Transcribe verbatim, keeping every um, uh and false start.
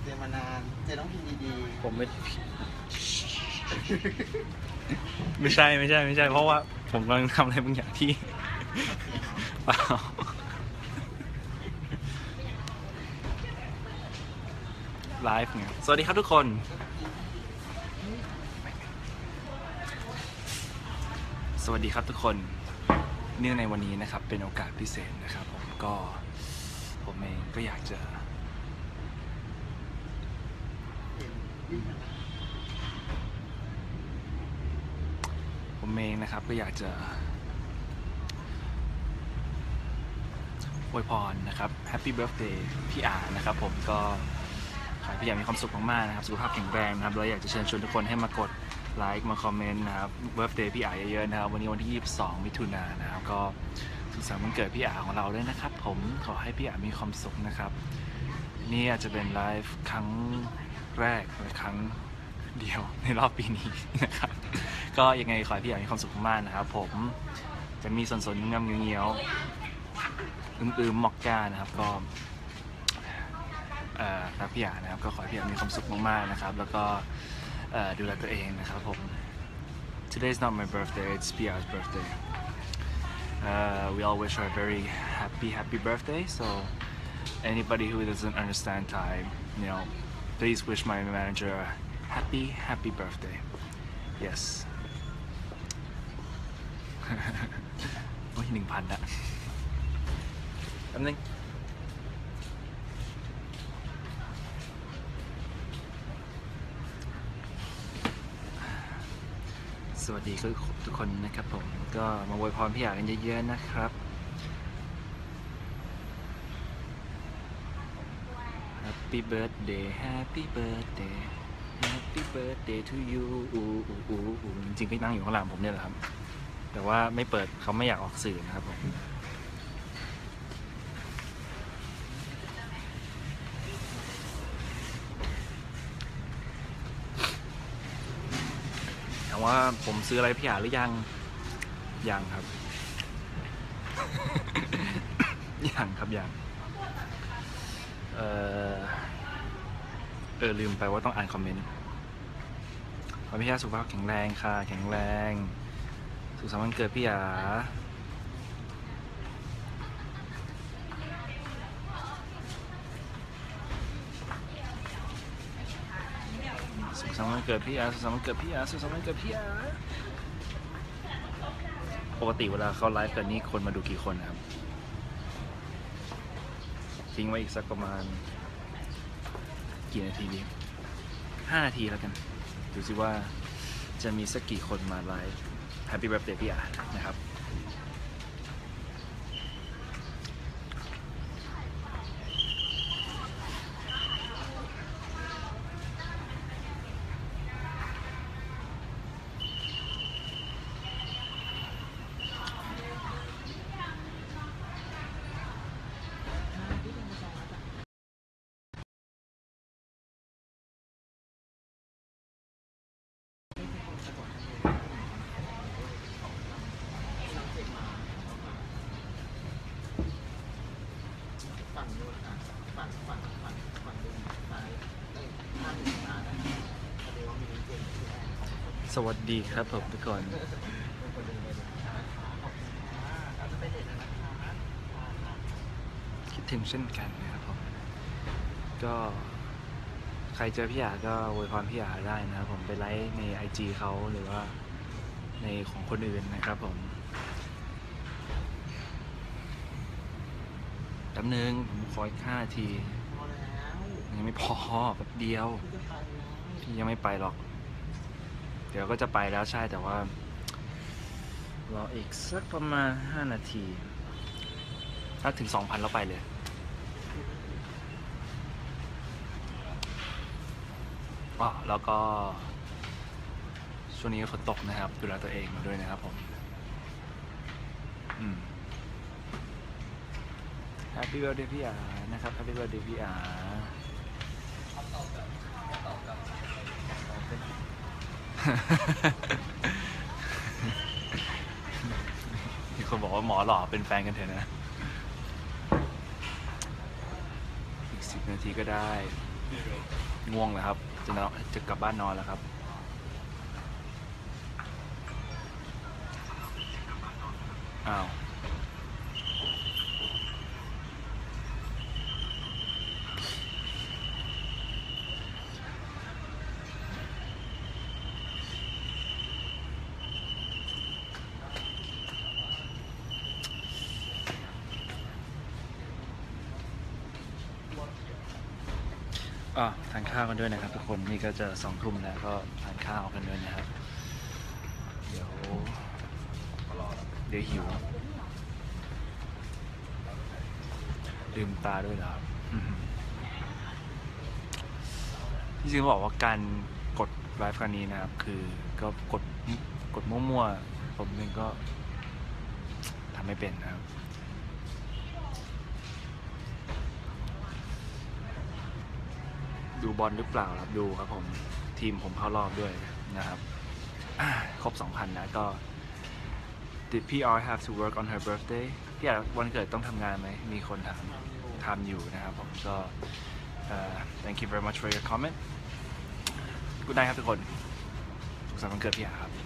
เจอมานานเจอน้องพิมดีๆผมไม่ไม่ใช่ไม่ใช่ไม่ใช่เพราะว่าผมกำลังทำอะไรบางอย่างที่เปล่าไลฟ์เนี่ยสวัสดีครับทุกคนสวัสดีครับทุกคนเนื่องในวันนี้นะครับเป็นโอกาสพิเศษนะครับผมก็ผมเองก็อยากจะผมเองนะครับก็อยากจะอวยพรนะครับ Happy Birthday พี่อานะครับผมก็ขอให้พี่อามีความสุขมากๆนะครับสุขภาพแข็งแรงนะครับแล้วอยากจะเชิญชวนทุกคนให้มากดไลค์มาคอมเมนต์นะครับ Birthday พี่อาเยอะๆนะครับวันนี้วันที่ยี่สิบสองมิถุนายนนะครับก็สุขสันต์วันเกิดพี่อาของเราด้วยนะครับผมขอให้พี่อามีความสุขนะครับนี่อาจจะเป็นไลฟ์ครั้งแรกและครั้งเดียวในรอบปีนี้นะครับก็ยังไงขอให้พี่อามีความสุขมากนะครับผมจะมีสนๆงำเงี้ยวๆอืมๆมอกก้านะครับก็รักพี่อานะครับก็ขอให้พี่อามีความสุขมากๆนะครับแล้วก็ดูแลตัวเองนะครับผม Today is not my birthday, it's P R's birthday. Uh, we all wish her a very happy, happy birthday. So anybody who doesn't understand Thai, you know, please wish my manager a happy, happy birthday. Yes. โอ้ยหนึ่งพันละแป๊บนึงสวัสดีทุกคนนะครับผมก็มาอวยพรพี่อากันเยอะๆนะครับ Happy birthday Happy birthday Happy birthday to you จริงๆก็นั่งอยู่ข้างหลังผมเนี่ยแหละครับแต่ว่าไม่เปิดเขาไม่อยากออกสื่อนะครับผมถามว่าผมซื้ออะไรพี่อาหรือยังยังครับ ยังครับยังเออเออลืมไปว่าต้องอ่านคอมเมนต์ขอพี่อาสุขภาพแข็งแรงค่ะแข็งแรงสุขสันต์วันเกิดพี่อาสุขสันต์วันเกิดพี่อาสุขสันต์วันเกิดพี่อาสุขสันต์วันเกิดพี่อาปกติเวลาเขาไลฟ์กันนี้คนมาดูกี่คนครับทิ้งไว้อีกสักประมาณกี่นาทีดีห้านาทีแล้วกันดูสิว่าจะมีสักกี่คนมาไลฟ์ Happy Birthday พี่อานะครับสวัสดีครับผมทุกคนคิดถึงเช่นกันนะครับผมก็ใครเจอพี่อาก็อวยพรพี่อาได้นะครับผมไปไลค์ใน ไอ จี เขาหรือว่าในของคนอื่นนะครับผมแป๊บนึงผมขออีกห้านาทียังไม่พอแบบเดียวพี่ยังไม่ไปหรอกเดี๋ยวก็จะไปแล้วใช่แต่ว่ารออีกสักประมาณห้านาทีถ้าถึง สองพัน แล้วไปเลยอ๋อแล้วก็ช่วงนี้ฝนตกนะครับดูแลตัวเองมาด้วยนะครับผมอืม Happy Birthday พี่อานะครับ Happy Birthday พี่อามีคนบอกว่าหมอหล่อเป็นแฟนกันเถอะนะอีกสิบนาทีก็ได้ง่วงแล้วครับจะนอนจะกลับบ้านนอนแล้วครับอ้าวอ่ะทานข้าวกันด้วยนะครับทุกคนนี่ก็จะสองทุ่มแล้วก็ทานข้าวกันด้วยนะครับเดี๋ยวเดี๋ยวหิวลืมตาด้วยเหรอครับอืมที่จริงบอกว่าการกดไลฟ์ครั้งนี้นะครับคือก็กดกดมั่วๆผมเองก็ทำไม่เป็นนะครับ ดูบอลหรือเปล่าครับดูครับผมทีมผมเข้ารอบด้วยนะครับอ่าครบ สองพัน นะก็ Did พี อาร์ have to work on her birthday พี่อาร์วันเกิดต้องทำงานไหมมีคนถามทำอยู่นะครับผมก็ uh, thank you very much for your comment Good night ครับทุกคนสุขสันต์วันเกิดพี่อาร์ครับ